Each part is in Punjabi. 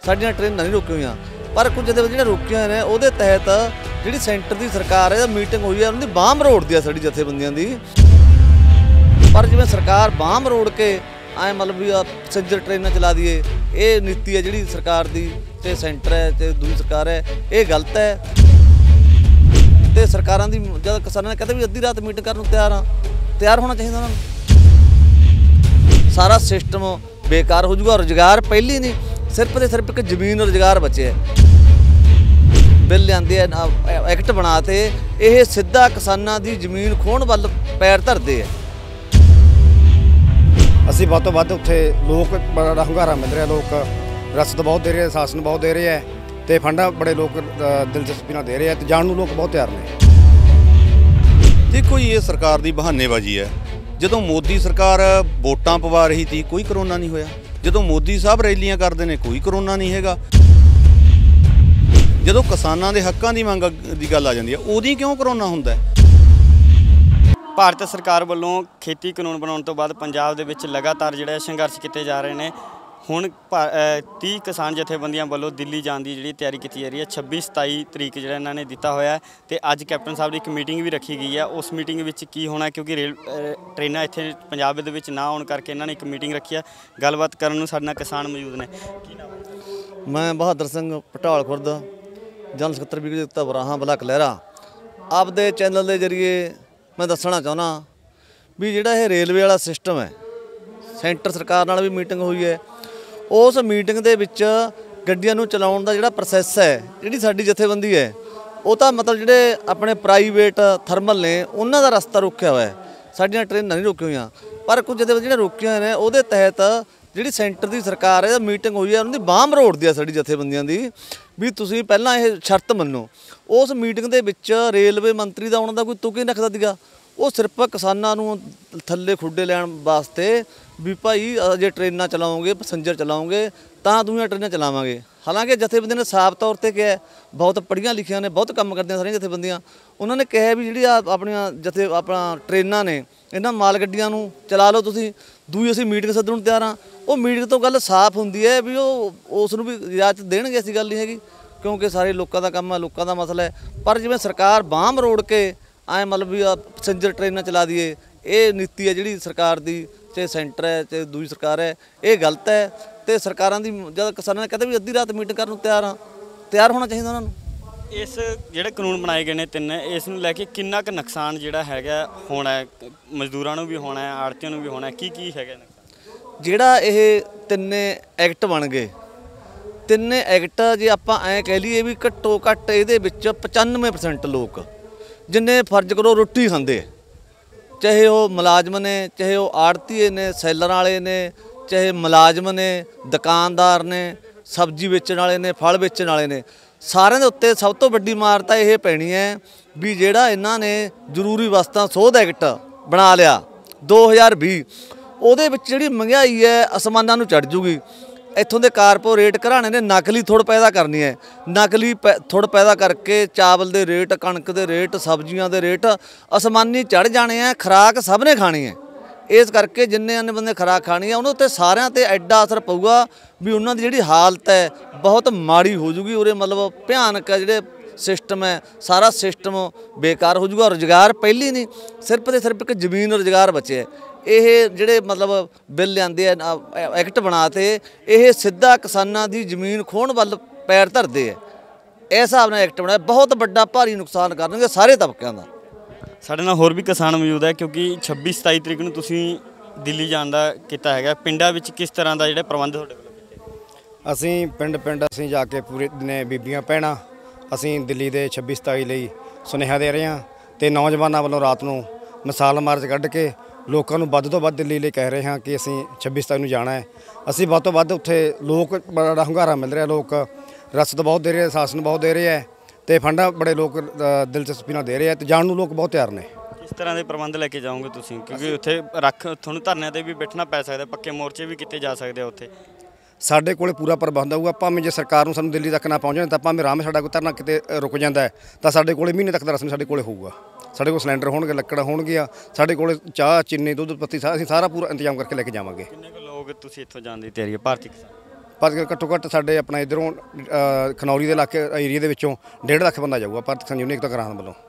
ਸਾਡੀਆਂ ਟ੍ਰੇਨਾਂ ਨਹੀਂ ਰੁਕੀਆਂ ਹੋਈਆਂ, ਪਰ ਕੁਝ ਜਿਹੜੀਆਂ ਰੁਕੀਆਂ ਨੇ ਉਹਦੇ ਤਹਿਤ ਜਿਹੜੀ ਸੈਂਟਰ ਦੀ ਸਰਕਾਰ ਹੈ ਮੀਟਿੰਗ ਹੋਈ ਹੈ, ਉਹਨਾਂ ਦੀ ਬਾਂਹ ਮਰੋੜਦੀ ਆ ਸਾਡੀ ਜਥੇਬੰਦੀਆਂ ਦੀ। ਪਰ ਜਿਵੇਂ ਸਰਕਾਰ ਬਾਂਹ ਮਰੋੜ ਕੇ ਐ मतलब भी पैसेंजर ट्रेन चला दिए, ये नीति है जी सरकार की, चाहे सेंटर है चाहे दूसरी सरकार है, ये गलत है। तो सरकारों की जब किसानों ने कहते भी अद्धी रात मीटिंग करने तैयार होना चाहिए उन्होंने। सारा सिस्टम बेकार हो जाऊगा। रोजगार पहले नहीं, सिर्फ तो सिर्फ एक जमीन रोजगार बचे है। बिल लियाते एक्ट बनाते, ये सीधा किसानों की जमीन खोण वाल पैर धरते है। ਅਸੀਂ ਵੱਧ ਤੋਂ ਵੱਧ ਉੱਥੇ ਲੋਕ ਬੜਾ ਹੁੰਗਾਰਾ ਮਿਲ ਰਿਹਾ, ਲੋਕ ਰਸਦ ਬਹੁਤ ਦੇ ਰਹੇ, ਸ਼ਾਸਨ ਬਹੁਤ ਦੇ ਰਿਹਾ ਤੇ ਫੰਡਾ ਬੜੇ ਲੋਕ ਦਿਲਚਸਪੀ ਨਾਲ ਦੇ ਰਹੇ ਤੇ ਜਾਣ ਨੂੰ ਲੋਕ ਬਹੁਤ ਤਿਆਰ ਨੇ। ਦੇਖੋ ਜੀ, ਇਹ ਸਰਕਾਰ ਦੀ ਬਹਾਨੇਬਾਜ਼ੀ ਹੈ। ਜਦੋਂ ਮੋਦੀ ਸਰਕਾਰ ਵੋਟਾਂ ਪਵਾ ਰਹੀ ਸੀ ਕੋਈ ਕਰੋਨਾ ਨਹੀਂ ਹੋਇਆ, ਜਦੋਂ ਮੋਦੀ ਸਾਹਿਬ ਰੈਲੀਆਂ ਕਰਦੇ ਨੇ ਕੋਈ ਕਰੋਨਾ ਨਹੀਂ ਹੈਗਾ, ਜਦੋਂ ਕਿਸਾਨਾਂ ਦੇ ਹੱਕਾਂ ਦੀ ਮੰਗ ਦੀ ਗੱਲ ਆ ਜਾਂਦੀ ਹੈ ਉਦੋਂ ਕਿਉਂ ਕਰੋਨਾ ਹੁੰਦਾ ਹੈ। ਭਾਰਤ ਸਰਕਾਰ ਵੱਲੋਂ ਖੇਤੀ ਕਾਨੂੰਨ ਬਣਾਉਣ ਤੋਂ ਬਾਅਦ ਪੰਜਾਬ ਦੇ ਵਿੱਚ ਲਗਾਤਾਰ ਜਿਹੜੇ ਸੰਘਰਸ਼ ਕੀਤੇ ਜਾ ਰਹੇ ਨੇ। ਹੁਣ 30 ਕਿਸਾਨ ਜਥੇਬੰਦੀਆਂ ਵੱਲੋਂ ਦਿੱਲੀ ਜਾਣ ਦੀ ਜਿਹੜੀ ਤਿਆਰੀ ਕੀਤੀ ਜਾ ਰਹੀ ਹੈ। 26-27 ਤਰੀਕ ਜਿਹੜਾ ਇਹਨਾਂ ਨੇ ਦਿੱਤਾ ਹੋਇਆ ਤੇ ਅੱਜ ਕੈਪਟਨ ਸਾਹਿਬ ਦੀ ਇੱਕ ਮੀਟਿੰਗ ਵੀ ਰੱਖੀ ਗਈ ਹੈ। ਉਸ ਮੀਟਿੰਗ ਵਿੱਚ ਕੀ ਹੋਣਾ, ਕਿਉਂਕਿ ਟ੍ਰੇਨਾਂ ਇੱਥੇ ਪੰਜਾਬ ਦੇ ਵਿੱਚ ਨਾ ਆਉਣ ਕਰਕੇ ਇਹਨਾਂ ਨੇ ਇੱਕ ਮੀਟਿੰਗ ਰੱਖੀ ਹੈ। ਗੱਲਬਾਤ ਕਰਨ ਨੂੰ ਸਾਡੇ ਨਾਲ ਕਿਸਾਨ ਮੌਜੂਦ ਨੇ। ਕੀ ਨਾਮ ਹੈ? मैं बहादुर सिंह पटाल खुर्द, जनरल सकत्तर भी ਦਿੱਤਾ ਬਰਾਹਾਂ ਬਲਾਕ ਲਹਿਰਾ। ਆਪਦੇ ਚੈਨਲ ਦੇ ਜ਼ਰੀਏ मैं दसना चाहना भी जिहड़ा ये रेलवे वाला सिस्टम है, सेंटर सरकार नाल भी मीटिंग हुई है। उस मीटिंग दे विच गड्डियां नूं चलाउण दा जिहड़ा प्रोसैस है, जिहड़ी साडी जथेबंदी है वो तो मतलब जिहड़े अपने प्राइवेट थर्मल ने उन्हां दा रस्ता रोकिया हुआ है। साडियां ट्रेनां नहीं रुकी हुई, पर कुछ जिहड़े रुकियां ने उहदे तहत जिहड़ी सेंटर की सरकार है मीटिंग हुई है, उन्हां दी बांह मरोड़दी है साडी जथेबंदियां दी भी तुसीं पहलां ये शर्त मन्नो। उस मीटिंग दे विच रेलवे मंत्री का आने का कोई तुक ही नहीं रखता सीगा। वो सिर्फ किसानों नूं थल्ले खुड्डे लैण वास्ते भी भाई जे ट्रेनां चलाओगे पैसेंजर चलाओगे तो दूसरियां ट्रेनां चलावांगे। हालांकि जथेबंदी ने साफ तौर पर कहा, बहुत पढ़िया लिखिया ने, बहुत काम करदियां सारियां जथेबंदियां, उन्होंने कहा भी जी अपनियां अपना ट्रेनां ने इन्हां माल गड्डियां नूं चला लो तुसीं, दूई असीं मीटिंग सद्दण नूं तैयार हाँ। वो मीटिंग तो गल साफ हुंदी है भी उस नूं भी इजाजत देणगे, ऐसी गल नहीं हैगी, क्योंकि सारे लोगों का काम है, लोगों का मसला है। पर जिवें सरकार बांह मरोड़ के ਐ मतलब भी पैसेंजर ट्रेन चला दिए, ये नीति है जी सरकार की, चाहे सेंटर है चाहे दूसरी सरकार है, ये गलत है। तो सरकारों की जब किसानों ने कहते भी अद्धी रात मीटिंग करने तैयार होना चाहिए उन्होंने। इस ਜਿਹੜੇ ਕਾਨੂੰਨ ਬਣਾਏ ਗਏ ਨੇ ਤਿੰਨ, ਇਸ ਨੂੰ ਲੈ ਕੇ ਕਿੰਨਾ ਕੁ ਨੁਕਸਾਨ ਜਿਹੜਾ ਹੈਗਾ ਹੋਣਾ ਹੈ, ਮਜ਼ਦੂਰਾਂ ਨੂੰ ਵੀ ਹੋਣਾ ਹੈ, ਆੜ੍ਹਤੀਆਂ ਨੂੰ ਵੀ ਹੋਣਾ ਹੈ, ਕੀ ਹੈਗਾ ਨੁਕਸਾਨ? ਜਿਹੜਾ ਇਹ ਤਿੰਨੇ ਐਕਟ ਬਣ ਗਏ, ਤਿੰਨੇ ਐਕਟ ਜੇ ਆਪਾਂ ਐਂ ਕਹਿ ਲਈਏ ਵੀ ਘੱਟੋ ਘੱਟ ਇਹਦੇ ਵਿੱਚ 95% ਲੋਕ जिन्ने फर्ज करो रोटी खाते, चाहे वो मुलाजम ने, चाहे वो आड़तीए ने, सैलर वाले ने, चाहे मुलाजम ने, दुकानदार ने, सब्जी बेचण वाले ने, फल बेचण वाले ने, सारे दे उत्ते सब तो वड्डी मार तां इह पैणी है भी जिहड़ा इन्हां ने जरूरी वस्तां सोध एक्ट बना लिया 2020, ਉਹਦੇ ਵਿੱਚ ਜਿਹੜੀ महंगाई है आसमानां ਨੂੰ चढ़ जूगी। इत्थों के कारपोरेट घराने ने नकली थुड़ पैदा करनी है, नकली थुड़ पैदा करके चावल के रेट, कणक के रेट, सब्जियां के रेट आसमानी चढ़ जाने हैं। खुराक सब ने खानी है, इस करके जिन्ने अन्य बंदे खुराक खानी है उन्होंने सारिਆਂ ते एडा असर पऊगा भी उन्होंने जिहड़ी हालत है बहुत माड़ी हो जूगी। उरे मतलब भयानक है, जिहड़े सिस्टम है सारा सिस्टम बेकार हो जूगा। रोजगार पहली नहीं, सिर्फ तो सिर्फ एक जमीन रोजगार बचे है। ये जिहड़े मतलब बिल लियाते एक्ट बनाते, ये सीधा किसानों की जमीन खोण वाल पैर धरते है। इस हिसाब नाल एक्ट बनाया, बहुत बड़ा भारी नुकसान करनगे सारे तबकिਆਂ ਦਾ। ਸਾਡੇ ਨਾਲ ਹੋਰ ਵੀ ਕਿਸਾਨ ਮੌਜੂਦ ਹੈ, ਕਿਉਂਕਿ 26-27 ਤਰੀਕ ਨੂੰ ਤੁਸੀਂ ਦਿੱਲੀ ਜਾਣ ਦਾ ਕੀਤਾ ਹੈਗਾ। ਪਿੰਡਾਂ ਵਿੱਚ ਕਿਸ ਤਰ੍ਹਾਂ ਦਾ ਜਿਹੜੇ ਪ੍ਰਬੰਧ ਤੁਹਾਡੇ ਵੱਲੋਂ ਕੀਤੇ? ਅਸੀਂ ਪਿੰਡ ਅਸੀਂ ਜਾ ਕੇ ਪੂਰੇ ਦਿਨੇ ਬੀਬੀਆਂ ਭੈਣਾਂ ਅਸੀਂ ਦਿੱਲੀ ਦੇ 26-27 ਲਈ ਸੁਨੇਹਾ ਦੇ ਰਹੇ ਹਾਂ ਤੇ ਨੌਜਵਾਨਾਂ ਵੱਲੋਂ ਰਾਤ ਨੂੰ ਮਿਸਾਲ ਮਾਰਚ ਕੱਢ ਕੇ ਲੋਕਾਂ ਨੂੰ ਵੱਧ ਤੋਂ ਵੱਧ ਦਿੱਲੀ ਲਈ ਕਹਿ ਰਹੇ ਹਾਂ ਕਿ ਅਸੀਂ 26-27 ਨੂੰ ਜਾਣਾ ਹੈ। ਅਸੀਂ ਵੱਧ ਤੋਂ ਵੱਧ ਉੱਥੇ ਲੋਕ ਬੜਾ ਹੁੰਗਾਰਾ ਮਿਲ ਰਿਹਾ, ਲੋਕ ਰਸਦ ਬਹੁਤ ਦੇ ਰਹੇ, ਸ਼ਾਸਨ ਬਹੁਤ ਦੇ ਰਿਹਾ ਤੇ ਫੰਡਾ ਬੜੇ ਲੋਕ ਦਿਲਚਸਪੀ ਨਾਲ ਦੇ ਰਹੇ ਤੇ ਜਾਣ ਨੂੰ ਲੋਕ ਬਹੁਤ ਤਿਆਰ ਨੇ। ਕਿਸ ਤਰ੍ਹਾਂ ਦੇ ਪ੍ਰਬੰਧ ਲੈ ਕੇ ਜਾਓਗੇ ਤੁਸੀਂ, ਕਿਉਂਕਿ ਉੱਥੇ ਤੁਹਾਨੂੰ ਧਰਨਿਆਂ ਤੇ ਵੀ ਬੈਠਣਾ ਪੈ ਸਕਦਾ, ਪੱਕੇ ਮੋਰਚੇ ਵੀ ਕੀਤੇ ਜਾ ਸਕਦੇ ਆ ਉੱਥੇ? ਸਾਡੇ ਕੋਲੇ ਪੂਰਾ ਪ੍ਰਬੰਧ ਹੋਊਗਾ। ਭਾਵੇਂ ਜੇ ਸਰਕਾਰ ਨੂੰ ਸਾਨੂੰ ਦਿੱਲੀ ਤੱਕ ਨਾ ਪਹੁੰਚਣ ਤਾਂ ਭਾਵੇਂ ਰਾਮ ਸਾਡਾ ਕੋਈ ਧਰਨਾ ਕਿਤੇ ਰੁਕ ਜਾਂਦਾ ਹੈ ਤਾਂ ਸਾਡੇ ਕੋਲੇ ਮਹੀਨੇ ਤੱਕ ਦਾ ਰਸਮ ਸਾਡੇ ਕੋਲੇ ਹੋਊਗਾ। ਸਾਡੇ ਕੋਲ ਸਿਲੰਡਰ ਹੋਣਗੇ, ਲੱਕੜਾਂ ਹੋਣਗੀਆਂ, ਸਾਡੇ ਕੋਲੇ ਚਾਹ, ਚੀਨੀ, ਦੁੱਧ, ਪੱਤੀ ਅਸੀਂ ਸਾਰਾ ਪੂਰਾ ਇੰਤਜ਼ਾਮ ਕਰਕੇ ਲੈ ਕੇ ਜਾਵਾਂਗੇ। ਕਿੰਨੇ ਕੁ ਲੋਕ ਤੁਸੀਂ ਇੱਥੋਂ ਜਾਣ ਦੀ ਤਿਆਰੀ ਹੈ? ਭਾਰਤੀ ਕਿਸਾਨ ਪਰ ਘੱਟੋ ਘੱਟ ਸਾਡੇ ਆਪਣਾ ਇੱਧਰੋਂ ਖਨੌਰੀ ਦੇ ਇਲਾਕੇ ਏਰੀਆ ਦੇ ਵਿੱਚੋਂ 1.5 ਲੱਖ ਬੰਦਾ ਜਾਊਗਾ ਭਾਰਤ ਕਿਸਾਨ ਯੂਨੀਅਨ ਏਕਤਾ ਕਿਸਾਨ ਵੱਲੋਂ।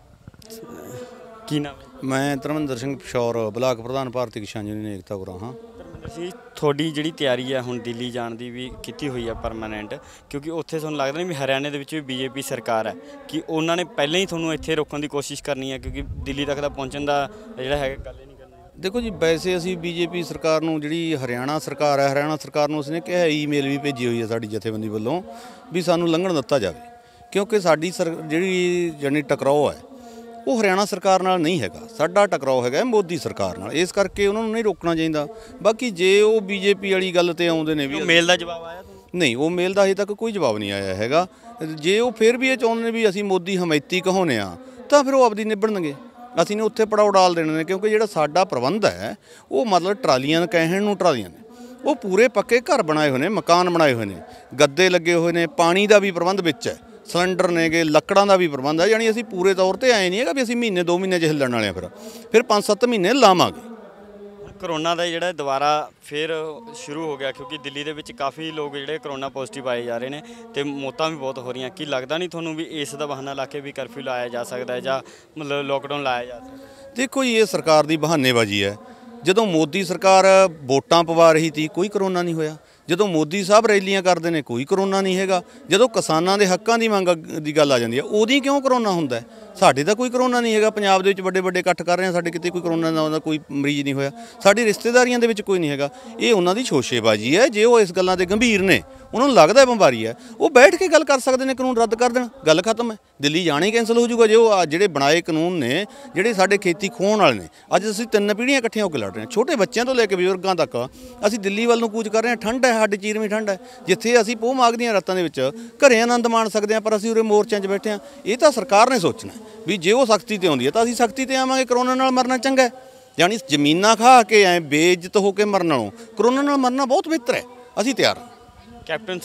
ਕੀ ਨਾਮ ਹੈ? ਮੈਂ ਧਰਮਿੰਦਰ ਸਿੰਘ ਪਿਸ਼ੌਰ ਬਲਾਕ ਪ੍ਰਧਾਨ ਭਾਰਤੀ ਕਿਸਾਨ ਯੂਨੀਅਨ ਏਕਤਾ ਗੁਰਾਂ ਹਾਂ। ਧਰਮਿੰਦਰ ਸਿੰਘ, ਤੁਹਾਡੀ ਜਿਹੜੀ ਤਿਆਰੀ ਹੈ ਹੁਣ ਦਿੱਲੀ ਜਾਣ ਦੀ ਵੀ ਕੀਤੀ ਹੋਈ ਹੈ ਪਰਮਾਨੈਂਟ, ਕਿਉਂਕਿ ਉੱਥੇ ਤੁਹਾਨੂੰ ਲੱਗਦਾ ਨਹੀਂ ਵੀ ਹਰਿਆਣੇ ਦੇ ਵਿੱਚ ਵੀ ਬੀਜੇਪੀ ਸਰਕਾਰ ਹੈ ਕਿ ਉਹਨਾਂ ਨੇ ਪਹਿਲਾਂ ਹੀ ਤੁਹਾਨੂੰ ਇੱਥੇ ਰੋਕਣ ਦੀ ਕੋਸ਼ਿਸ਼ ਕਰਨੀ ਹੈ, ਕਿਉਂਕਿ ਦਿੱਲੀ ਤੱਕ ਦਾ ਪਹੁੰਚਣ ਦਾ ਜਿਹੜਾ ਹੈਗਾ ਗੱਲ ਹੀ ਨਹੀਂ ਕਰਨਾ। ਦੇਖੋ ਜੀ, ਵੈਸੇ ਅਸੀਂ ਬੀਜੇਪੀ ਸਰਕਾਰ ਨੂੰ, ਜਿਹੜੀ ਹਰਿਆਣਾ ਸਰਕਾਰ ਹੈ, ਹਰਿਆਣਾ ਸਰਕਾਰ ਨੂੰ ਉਸਨੇ ਕਿਹਾ, ਈਮੇਲ ਵੀ ਭੇਜੀ ਹੋਈ ਹੈ ਸਾਡੀ ਜਥੇਬੰਦੀ ਵੱਲੋਂ ਵੀ ਸਾਨੂੰ ਲੰਘਣ ਦਿੱਤਾ ਜਾਵੇ, ਕਿਉਂਕਿ ਸਾਡੀ ਜਿਹੜੀ ਜਾਨੀ ਟਕਰਾਓ ਹੈ ਉਹ ਹਰਿਆਣਾ ਸਰਕਾਰ ਨਾਲ ਨਹੀਂ ਹੈਗਾ, ਸਾਡਾ ਟਕਰਾਓ ਹੈਗਾ ਮੋਦੀ ਸਰਕਾਰ ਨਾਲ, ਇਸ ਕਰਕੇ ਉਹਨਾਂ ਨੂੰ ਨਹੀਂ ਰੋਕਣਾ ਚਾਹੀਦਾ। ਬਾਕੀ ਜੇ ਉਹ ਬੀਜੇਪੀ ਵਾਲੀ ਗੱਲ ਤੇ ਆਉਂਦੇ ਨੇ ਵੀ ਮੇਲ ਦਾ ਜਵਾਬ ਆਇਆ ਨਹੀਂ, ਉਹ ਮੇਲ ਦਾ ਅਜੇ ਤੱਕ ਕੋਈ ਜਵਾਬ ਨਹੀਂ ਆਇਆ ਹੈਗਾ। ਜੇ ਉਹ ਫਿਰ ਵੀ ਇਹ ਚਾਹੁੰਦੇ ਨੇ ਵੀ ਅਸੀਂ ਮੋਦੀ ਹਮਾਇਤੀ ਕਹਾਉਂਦੇ ਆ ਤਾਂ ਫਿਰ ਉਹ ਆਪਦੀ ਨਿਭਣਗੇ, ਅਸੀਂ ਨੇ ਉੱਥੇ ਪੜਾਉ ਡਾਲ ਦੇਣੇ ਨੇ, ਕਿਉਂਕਿ ਜਿਹੜਾ ਸਾਡਾ ਪ੍ਰਬੰਧ ਹੈ ਉਹ ਮਤਲਬ ਟਰਾਲੀਆਂ ਕਹਿਣ ਨੂੰ ਟਰਾਲੀਆਂ ਨੇ, ਉਹ ਪੂਰੇ ਪੱਕੇ ਘਰ ਬਣਾਏ ਹੋਏ ਨੇ, ਮਕਾਨ ਬਣਾਏ ਹੋਏ ਨੇ, ਗੱਦੇ ਲੱਗੇ ਹੋਏ ਨੇ, ਪਾਣੀ ਦਾ ਵੀ ਪ੍ਰਬੰਧ ਵਿੱਚ ਹੈ, ਸਿਲੰਡਰ ਨੇਗੇ, ਲੱਕੜਾਂ ਦਾ ਵੀ ਪ੍ਰਬੰਧ ਹੈ। ਯਾਨੀ ਅਸੀਂ ਪੂਰੇ ਤੌਰ ਤੇ ਆਏ ਨਹੀਂ ਹੈਗਾ ਵੀ ਅਸੀਂ ਮਹੀਨੇ 2 ਮਹੀਨੇ 'ਚ ਹਿੱਲਣ ਵਾਲੇ ਆ, ਫਿਰ 5-7 ਮਹੀਨੇ ਲਾਵਾਂਗੇ। ਕਰੋਨਾ ਦਾ ਜਿਹੜਾ ਦੁਬਾਰਾ ਫਿਰ ਸ਼ੁਰੂ ਹੋ ਗਿਆ, ਕਿਉਂਕਿ ਦਿੱਲੀ ਦੇ ਵਿੱਚ ਕਾਫੀ ਲੋਕ ਜਿਹੜੇ ਕਰੋਨਾ ਪੋਜ਼ਿਟਿਵ ਪਾਏ ਜਾ ਰਹੇ ਨੇ ਤੇ ਮੌਤਾਂ ਵੀ ਬਹੁਤ ਹੋ ਰਹੀਆਂ। ਕੀ ਲੱਗਦਾ ਨਹੀਂ ਤੁਹਾਨੂੰ ਵੀ ਇਸ ਦਾ ਬਹਾਨਾ ਲਾ ਕੇ ਵੀ ਕਰਫਿਊ ਲਾਇਆ ਜਾ ਸਕਦਾ ਹੈ ਜਾਂ ਮਤਲਬ ਲੋਕਡਾਊਨ ਲਾਇਆ ਜਾ ਸਕਦਾ? ਦੇਖੋ ਜੀ, ਇਹ ਸਰਕਾਰ ਦੀ ਬਹਾਨੇਬਾਜ਼ੀ ਹੈ। ਜਦੋਂ ਮੋਦੀ ਸਰਕਾਰ ਵੋਟਾਂ ਪਵਾ ਰਹੀ ਸੀ ਕੋਈ ਕਰੋਨਾ ਨਹੀਂ ਹੋਇਆ, ਜਦੋਂ ਮੋਦੀ ਸਾਹਿਬ ਰੈਲੀਆਂ ਕਰਦੇ ਨੇ ਕੋਈ ਕਰੋਨਾ ਨਹੀਂ ਹੈਗਾ, ਜਦੋਂ ਕਿਸਾਨਾਂ ਦੇ ਹੱਕਾਂ ਦੀ ਮੰਗ ਦੀ ਗੱਲ ਆ ਜਾਂਦੀ ਹੈ ਉਹਦੀ ਕਿਉਂ ਕਰੋਨਾ ਹੁੰਦਾ? ਸਾਡੇ ਤਾਂ ਕੋਈ ਕਰੋਨਾ ਨਹੀਂ ਹੈਗਾ, ਪੰਜਾਬ ਦੇ ਵਿੱਚ ਵੱਡੇ ਵੱਡੇ ਇਕੱਠ ਕਰ ਰਹੇ ਹਾਂ, ਸਾਡੇ ਕਿਤੇ ਕੋਈ ਕਰੋਨਾ ਦਾ ਕੋਈ ਮਰੀਜ਼ ਨਹੀਂ ਹੋਇਆ, ਸਾਡੀ ਰਿਸ਼ਤੇਦਾਰੀਆਂ ਦੇ ਵਿੱਚ ਕੋਈ ਨਹੀਂ ਹੈਗਾ। ਇਹ ਉਹਨਾਂ ਦੀ ਸ਼ੋਸ਼ੇਬਾਜ਼ੀ ਹੈ। ਜੇ ਉਹ ਇਸ ਗੱਲਾਂ ਤੇ ਗੰਭੀਰ ਨੇ, ਉਹਨਾਂ ਨੂੰ ਲੱਗਦਾ ਬਿਮਾਰੀ ਹੈ, ਉਹ ਬੈਠ ਕੇ ਗੱਲ ਕਰ ਸਕਦੇ ਨੇ, ਕਾਨੂੰਨ ਰੱਦ ਕਰ ਦੇਣ, ਗੱਲ ਖਤਮ ਹੈ। ਦਿੱਲੀ ਜਾਣਾ ਹੀ ਕੈਂਸਲ ਹੋ ਜਾਊਗਾ ਜੇ ਉਹ ਜਿਹੜੇ ਬਣਾਏ ਕਾਨੂੰਨ ਨੇ, ਜਿਹੜੇ ਸਾਡੇ ਖੇਤੀ ਖੋਹਣ ਵਾਲੇ ਨੇ। ਅੱਜ ਅਸੀਂ 3 ਪੀੜ੍ਹੀਆਂ ਇਕੱਠੀਆਂ ਹੋ ਕੇ ਲੜ ਰਹੇ ਹਾਂ, ਛੋਟੇ ਬੱਚਿਆਂ ਤੋਂ ਲੈ ਕੇ ਬਜ਼ੁਰਗਾਂ ਤੱਕ ਅਸੀਂ ਦਿੱਲੀ ਵੱਲ ਨੂੰ ਕੂਚ ਕਰ ਰਹੇ ਹਾਂ। ਠੰਡ ਹੈ, ਸਾਡੀ ਚੀਰਵੀਂ ਠੰਡ ਹੈ, ਜਿੱਥੇ ਅਸੀਂ ਪੋਹ ਮਾਘ ਦੀਆਂ ਰਾਤਾਂ ਦੇ ਵਿੱਚ ਘਰੇ ਆਨੰਦ ਮਾਣ ਸਕਦੇ ਹਾਂ, ਪਰ ਅਸੀਂ ਉਰੇ ਮੋਰਚਿਆਂ 'ਚ ਬੈਠੇ ਹਾਂ। ਇਹ ਤਾਂ ਸਰਕਾਰ ਨੇ ਸੋਚਣਾ ਵੀ ਜੇ ਉਹ ਸਖਤੀ ਤੇ ਆਉਂਦੀ ਹੈ ਤਾਂ ਅਸੀਂ ਸਖਤੀ ਤੇ ਆਵਾਂਗੇ। ਕਰੋਨਾ ਨਾਲ ਮਰਨਾ ਚੰਗਾ ਹੈ, ਯਾਨੀ ਜ਼ਮੀਨਾਂ ਖਾ ਕੇ ਐਂ ਬੇਇੱਜ਼ਤ ਹੋ ਕੇ ਮਰਨ ਨਾਲੋਂ ਕਰੋਨਾ ਨਾਲ ਮਰਨਾ ਬਹੁਤ ਬਿਹਤਰ ਹੈ। ਅਸੀਂ ਤਿਆਰ ਹਾਂ।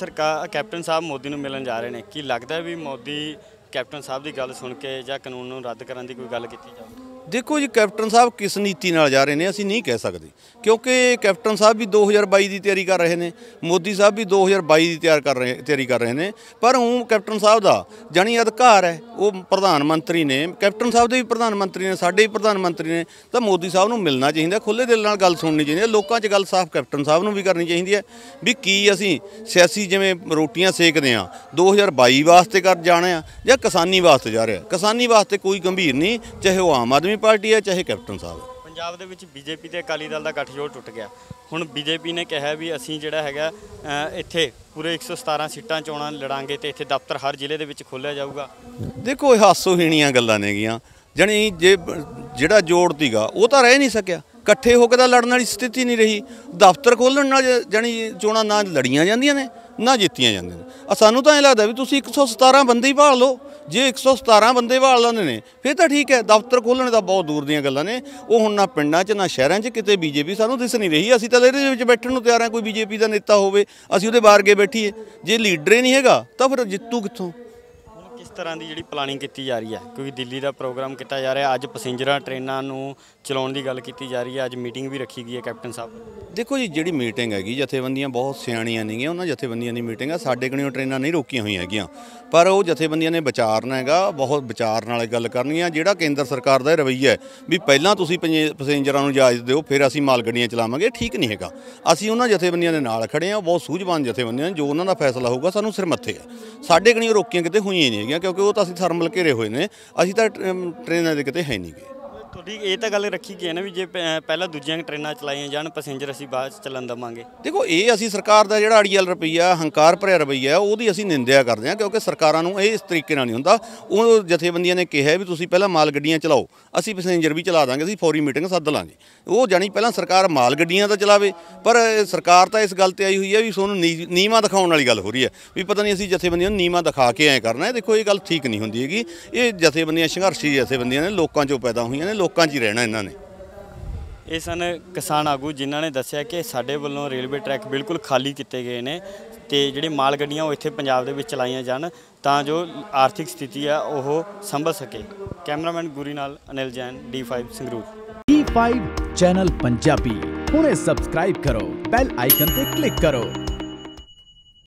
ਕੈਪਟਨ ਸਾਹਿਬ ਮੋਦੀ ਨੂੰ ਮਿਲਣ ਜਾ ਰਹੇ ਨੇ, ਕੀ ਲੱਗਦਾ ਵੀ ਮੋਦੀ ਕੈਪਟਨ ਸਾਹਿਬ ਦੀ ਗੱਲ ਸੁਣ ਕੇ ਜਾਂ ਕਾਨੂੰਨ ਨੂੰ ਰੱਦ ਕਰਨ ਦੀ ਕੋਈ ਗੱਲ ਕੀਤੀ ਜਾਵੇ? ਦੇਖੋ ਜੀ, ਕੈਪਟਨ ਸਾਹਿਬ ਕਿਸ ਨੀਤੀ ਨਾਲ ਜਾ ਰਹੇ ਨੇ ਅਸੀਂ ਨਹੀਂ ਕਹਿ ਸਕਦੇ, ਕਿਉਂਕਿ ਕੈਪਟਨ ਸਾਹਿਬ ਵੀ 2022 ਦੀ ਤਿਆਰੀ ਕਰ ਰਹੇ ਨੇ, ਮੋਦੀ ਸਾਹਿਬ ਵੀ 2022 ਦੀ ਤਿਆਰੀ ਕਰ ਰਹੇ ਨੇ। ਪਰ ਉਹ ਕੈਪਟਨ ਸਾਹਿਬ ਦਾ ਜਾਣੀ ਅਧਿਕਾਰ ਹੈ, ਉਹ ਪ੍ਰਧਾਨ ਮੰਤਰੀ ਨੇ, ਕੈਪਟਨ ਸਾਹਿਬ ਦੇ ਵੀ ਪ੍ਰਧਾਨ ਮੰਤਰੀ ਨੇ, ਸਾਡੇ ਵੀ ਪ੍ਰਧਾਨ ਮੰਤਰੀ ਨੇ, ਤਾਂ ਮੋਦੀ ਸਾਹਿਬ ਨੂੰ ਮਿਲਣਾ ਚਾਹੀਦਾ, ਖੁੱਲ੍ਹੇ ਦਿਲ ਨਾਲ ਗੱਲ ਸੁਣਨੀ ਚਾਹੀਦੀ ਹੈ। ਲੋਕਾਂ 'ਚ ਗੱਲ ਸਾਫ਼ ਕੈਪਟਨ ਸਾਹਿਬ ਨੂੰ ਵੀ ਕਰਨੀ ਚਾਹੀਦੀ ਹੈ ਵੀ ਕੀ ਅਸੀਂ ਸਿਆਸੀ ਜਿਵੇਂ ਰੋਟੀਆਂ ਸੇਕਦੇ ਹਾਂ 2022 ਵਾਸਤੇ ਕਰ ਜਾਣਾ ਆ ਜਾਂ ਕਿਸਾਨੀ ਵਾਸਤੇ ਜਾ ਰਿਹਾ। ਕਿਸਾਨੀ ਵਾਸਤੇ ਕੋਈ ਗੰਭੀਰ ਨਹੀਂ, ਚਾਹੇ ਉਹ ਆਮ ਆਦਮੀ ਪਾਰਟੀ ਹੈ ਚਾਹੇ ਕੈਪਟਨ ਸਾਹਿਬ। ਪੰਜਾਬ ਦੇ ਵਿੱਚ ਬੀਜੇਪੀ ਤੇ ਅਕਾਲੀ ਦਲ ਦਾ ਗੱਠਜੋੜ ਟੁੱਟ ਗਿਆ। ਹੁਣ ਬੀਜੇਪੀ ਨੇ ਕਿਹਾ ਵੀ ਅਸੀਂ ਜਿਹੜਾ ਹੈਗਾ ਇੱਥੇ ਪੂਰੇ 117 ਸੀਟਾਂ ਚੋਣਾਂ ਲੜਾਂਗੇ ਤੇ ਇੱਥੇ ਦਫ਼ਤਰ ਹਰ ਜ਼ਿਲ੍ਹੇ ਦੇ ਵਿੱਚ ਖੋਲ੍ਹਿਆ ਜਾਊਗਾ। ਦੇਖੋ, ਇਹ ਹਾਸੋਹੀਣੀਆਂ ਗੱਲਾਂ ਨੇਗੀਆਂ, ਜਾਣੀ ਜਿਹੜਾ ਜੋੜ ਸੀਗਾ ਉਹ ਤਾਂ ਰਹਿ ਨਹੀਂ ਸਕਿਆ, ਇਕੱਠੇ ਹੋ ਕੇ ਤਾਂ ਲੜਨ ਵਾਲੀ ਸਥਿਤੀ ਨਹੀਂ ਰਹੀ। ਦਫ਼ਤਰ ਖੋਲ੍ਹਣ ਨਾਲ ਜਾਣੀ ਚੋਣਾਂ ਨਾ ਲੜੀਆਂ ਜਾਂਦੀਆਂ ਨੇ ਨਾ ਜਿੱਤੀਆਂ ਜਾਂਦੀਆਂ ਨੇ। ਸਾਨੂੰ ਤਾਂ ਇਹ ਲੱਗਦਾ ਵੀ ਤੁਸੀਂ 117 ਬੰਦੇ ਹੀ ਭਾਲ ਲਓ, ਜੇ 117 ਬੰਦੇ ਭਾਲ ਲੈਂਦੇ ਨੇ ਫਿਰ ਤਾਂ ਠੀਕ ਹੈ। ਦਫ਼ਤਰ ਖੋਲ੍ਹਣ ਤਾਂ ਬਹੁਤ ਦੂਰ ਦੀਆਂ ਗੱਲਾਂ ਨੇ, ਉਹ ਹੁਣ ਨਾ ਪਿੰਡਾਂ 'ਚ ਨਾ ਸ਼ਹਿਰਾਂ 'ਚ ਕਿਤੇ ਬੀਜੇਪੀ ਸਾਨੂੰ ਦਿਸ ਨਹੀਂ ਰਹੀ। ਅਸੀਂ ਤਾਂ ਇਹਦੇ ਵਿੱਚ ਬੈਠਣ ਨੂੰ ਤਿਆਰ ਹਾਂ, ਕੋਈ ਬੀਜੇਪੀ ਦਾ ਨੇਤਾ ਹੋਵੇ ਅਸੀਂ ਉਹਦੇ ਬਾਹਰ ਅੱਗੇ ਬੈਠੀਏ। ਜੇ ਲੀਡਰ ਹੀ ਨਹੀਂ ਹੈਗਾ ਤਾਂ ਫਿਰ ਜਿੱਤੂ ਕਿੱਥੋਂ? ਕਿਸ ਤਰ੍ਹਾਂ ਦੀ ਜਿਹੜੀ ਪਲਾਨਿੰਗ ਕੀਤੀ ਜਾ ਰਹੀ ਹੈ, ਕਿਉਂਕਿ ਦਿੱਲੀ ਦਾ ਪ੍ਰੋਗਰਾਮ ਕੀਤਾ ਜਾ ਰਿਹਾ, ਅੱਜ ਪੈਸੇਂਜਰਾਂ ਟ੍ਰੇਨਾਂ ਨੂੰ ਚਲਾਉਣ ਦੀ ਗੱਲ ਕੀਤੀ ਜਾ ਰਹੀ ਹੈ, ਅੱਜ ਮੀਟਿੰਗ ਵੀ ਰੱਖੀ ਗਈ ਹੈ ਕੈਪਟਨ ਸਾਹਿਬ। ਦੇਖੋ ਜੀ, ਜਿਹੜੀ ਮੀਟਿੰਗ ਹੈਗੀ ਜਥੇਬੰਦੀਆਂ ਬਹੁਤ ਸਿਆਣੀਆਂ ਨੇਗੀਆਂ, ਉਹਨਾਂ ਜਥੇਬੰਦੀਆਂ ਦੀ ਮੀਟਿੰਗ ਆ, ਸਾਡੇ ਕੋਲੋਂ ਟ੍ਰੇਨਾਂ ਨਹੀਂ ਰੋਕੀਆਂ ਹੋਈਆਂ ਹੈਗੀਆਂ, ਪਰ ਉਹ ਜਥੇਬੰਦੀਆਂ ਨੇ ਵਿਚਾਰਨਾ ਹੈਗਾ, ਬਹੁਤ ਵਿਚਾਰ ਨਾਲ ਗੱਲ ਕਰਨੀ ਆ। ਜਿਹੜਾ ਕੇਂਦਰ ਸਰਕਾਰ ਦਾ ਰਵੱਈਆ ਹੈ ਵੀ ਪਹਿਲਾਂ ਤੁਸੀਂ ਪੈਸੇਂਜਰਾਂ ਨੂੰ ਇਜਾਜ਼ਤ ਦਿਓ ਫਿਰ ਅਸੀਂ ਮਾਲ ਗੱਡੀਆਂ ਚਲਾਵਾਂਗੇ, ਠੀਕ ਨਹੀਂ ਹੈਗਾ। ਅਸੀਂ ਉਹਨਾਂ ਜਥੇਬੰਦੀਆਂ ਦੇ ਨਾਲ ਖੜੇ ਹਾਂ, ਬਹੁਤ ਸੂਝਵਾਨ ਜਥੇਬੰਦੀਆਂ, ਜੋ ਉਹਨਾਂ ਦਾ ਫੈਸਲਾ ਹੋਊਗਾ ਸਾਨੂੰ ਸਿਰ ਮੱਥੇ ਹੈ। ਸਾਡੇ ਕੋਲੋਂ ਰੋਕੀਆਂ ਕਿਤੇ ਹੋਈਆਂ ਨਹੀਂ ਹੈਗੀਆਂ, ਕਿਉਂਕਿ ਉਹ ਤਾਂ ਅਸੀਂ ਥਰਮਲ ਘੇਰੇ ਹੋਏ ਨੇ, ਅਸੀਂ ਤਾਂ ਟ੍ਰੇਨਾਂ ਦੇ ਕਿਤੇ ਹੈ ਨਹੀਂ ਗਏ। ਤੁਹਾਡੀ ਇਹ ਤਾਂ ਗੱਲ ਰੱਖੀ ਗਈ ਹੈ ਨਾ ਵੀ ਜੇ ਪਹਿਲਾਂ ਦੂਜੀਆਂ ਟ੍ਰੇਨਾਂ ਚਲਾਈਆਂ ਜਾਣ, ਪੈਸੇਂਜਰ ਅਸੀਂ ਬਾਅਦ 'ਚ ਚੱਲਣ ਦੇਵਾਂਗੇ। ਦੇਖੋ, ਇਹ ਅਸੀਂ ਸਰਕਾਰ ਦਾ ਜਿਹੜਾ ਅੜੀਅਲ ਰਵੱਈਆ, ਹੰਕਾਰ ਭਰਿਆ ਰਵੱਈਆ, ਉਹਦੀ ਅਸੀਂ ਨਿੰਦਿਆ ਕਰਦੇ ਹਾਂ, ਕਿਉਂਕਿ ਸਰਕਾਰਾਂ ਨੂੰ ਇਹ ਇਸ ਤਰੀਕੇ ਨਾਲ ਨਹੀਂ ਹੁੰਦਾ। ਉਹ ਜਥੇਬੰਦੀਆਂ ਨੇ ਕਿਹਾ ਵੀ ਤੁਸੀਂ ਪਹਿਲਾਂ ਮਾਲ ਗੱਡੀਆਂ ਚਲਾਓ, ਅਸੀਂ ਪੈਸੇਂਜਰ ਵੀ ਚਲਾ ਦਾਂਗੇ, ਅਸੀਂ ਫੌਰੀ ਮੀਟਿੰਗ ਸੱਦ ਲਾਂਗੇ। ਉਹ ਜਾਣੀ ਪਹਿਲਾਂ ਸਰਕਾਰ ਮਾਲ ਗੱਡੀਆਂ ਤਾਂ ਚਲਾਵੇ, ਪਰ ਸਰਕਾਰ ਤਾਂ ਇਸ ਗੱਲ ਤੇ ਆਈ ਹੋਈ ਹੈ ਵੀ ਤੁਹਾਨੂੰ ਨੀਵਾਂ ਦਿਖਾਉਣ ਵਾਲੀ ਗੱਲ ਹੋ ਰਹੀ ਹੈ ਵੀ ਪਤਾ ਨਹੀਂ ਅਸੀਂ ਜਥੇਬੰਦੀਆਂ ਨੂੰ ਨੀਵਾਂ ਦਿਖਾ ਕੇ ਐਂ ਕਰਨਾ ਹੈ। ਦੇਖੋ, ਇਹ ਗੱਲ ਠੀਕ ਨਹੀਂ ਹੁੰਦੀ ਹੈਗੀ। ਇਹ ਜਥੇਬੰਦੀਆਂ ਸੰਘਰਸ਼ੀ ਜਥੇਬੰਦੀਆਂ ਨੇ, ਲੋਕਾਂ 'ਚੋਂ ਪੈਦਾ ਹੋਈਆਂ ਨੇ, ਲੋਕਾਂ 'ਚ ਹੀ ਰਹਿਣਾ ਇਹਨਾਂ ਨੇ। ਇਹ ਸਨ ਕਿਸਾਨ ਆਗੂ ਜਿਨ੍ਹਾਂ ਨੇ ਦੱਸਿਆ ਕਿ ਸਾਡੇ ਵੱਲੋਂ ਰੇਲਵੇ ਟਰੈਕ ਬਿਲਕੁਲ ਖਾਲੀ ਕੀਤੇ ਗਏ ਨੇ ਤੇ ਜਿਹੜੇ ਮਾਲ ਗੱਡੀਆਂ ਉਹ ਇੱਥੇ ਪੰਜਾਬ ਦੇ ਵਿੱਚ ਚਲਾਈਆਂ ਜਾਣ ਤਾਂ ਜੋ ਆਰਥਿਕ ਸਥਿਤੀ ਆ ਉਹ ਸੰਭਲ ਸਕੇ। ਕੈਮਰਾਮੈਨ ਗੁਰੀ ਨਾਲ Anil Jain, D5 Sangrur. D5 channel Punjabi ਹੁਣੇ ਸਬਸਕ੍ਰਾਈਬ ਕਰੋ, ਬੈਲ ਆਈਕਨ ਤੇ ਕਲਿੱਕ ਕਰੋ।